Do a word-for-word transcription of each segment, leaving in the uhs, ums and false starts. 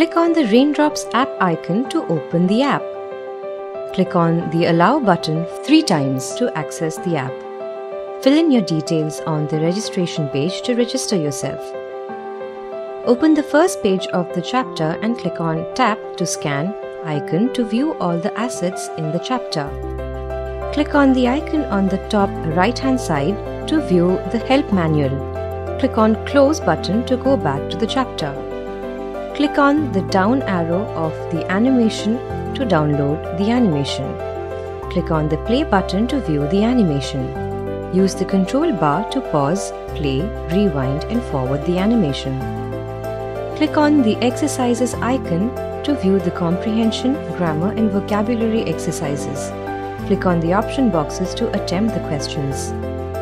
Click on the Raindrops app icon to open the app. Click on the Allow button three times to access the app. Fill in your details on the registration page to register yourself. Open the first page of the chapter and click on Tap to Scan icon to view all the assets in the chapter. Click on the icon on the top right-hand side to view the help manual. Click on Close button to go back to the chapter. Click on the down arrow of the animation to download the animation. Click on the Play button to view the animation. Use the control bar to pause, play, rewind and forward the animation. Click on the Exercises icon to view the comprehension, grammar and vocabulary exercises. Click on the option boxes to attempt the questions.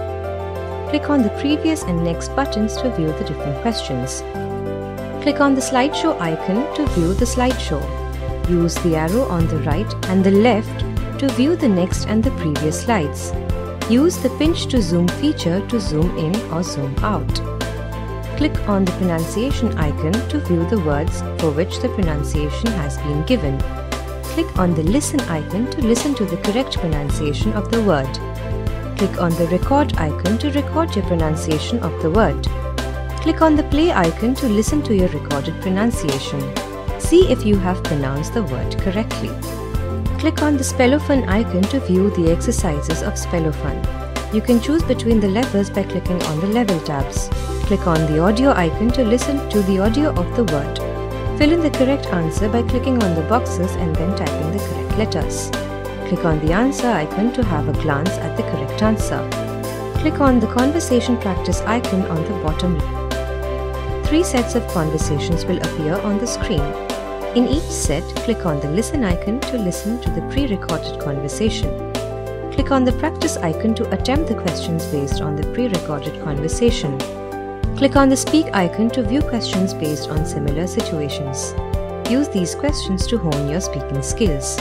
Click on the Previous and Next buttons to view the different questions. Click on the slideshow icon to view the slideshow. Use the arrow on the right and the left to view the next and the previous slides. Use the pinch to zoom feature to zoom in or zoom out. Click on the pronunciation icon to view the words for which the pronunciation has been given. Click on the listen icon to listen to the correct pronunciation of the word. Click on the record icon to record your pronunciation of the word. Click on the play icon to listen to your recorded pronunciation. See if you have pronounced the word correctly. Click on the Spellophon icon to view the exercises of Spellophon. You can choose between the levels by clicking on the level tabs. Click on the audio icon to listen to the audio of the word. Fill in the correct answer by clicking on the boxes and then typing the correct letters. Click on the answer icon to have a glance at the correct answer. Click on the conversation practice icon on the bottom left. Three sets of conversations will appear on the screen. In each set, click on the listen icon to listen to the pre-recorded conversation. Click on the practice icon to attempt the questions based on the pre-recorded conversation. Click on the speak icon to view questions based on similar situations. Use these questions to hone your speaking skills.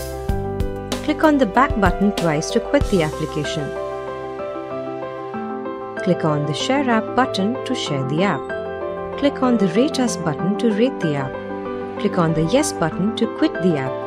Click on the back button twice to quit the application. Click on the Share App button to share the app. Click on the Rate Us button to rate the app. Click on the Yes button to quit the app.